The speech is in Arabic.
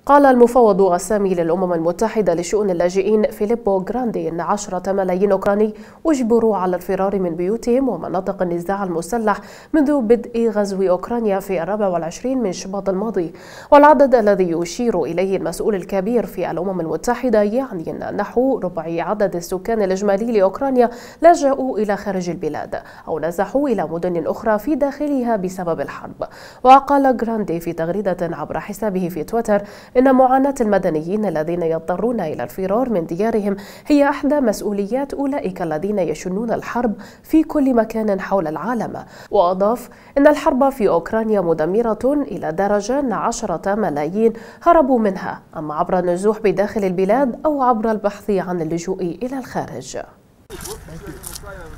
قال المفوض السامي للأمم المتحدة لشؤون اللاجئين فيليبو غراندي إن 10 ملايين أوكراني أجبروا على الفرار من بيوتهم ومناطق النزاع المسلح منذ بدء غزو أوكرانيا في 24 من شباط الماضي. والعدد الذي يشير إليه المسؤول الكبير في الأمم المتحدة يعني أن نحو ربع عدد السكان الإجمالي لأوكرانيا لجأوا إلى خارج البلاد أو نزحوا إلى مدن أخرى في داخلها بسبب الحرب. وقال غراندي في تغريدة عبر حسابه في تويتر إن معاناة المدنيين الذين يضطرون إلى الفرار من ديارهم هي إحدى مسؤوليات أولئك الذين يشنون الحرب في كل مكان حول العالم. وأضاف إن الحرب في أوكرانيا مدمرة إلى درجة أن 10 ملايين هربوا منها، أما عبر النزوح بداخل البلاد أو عبر البحث عن اللجوء إلى الخارج.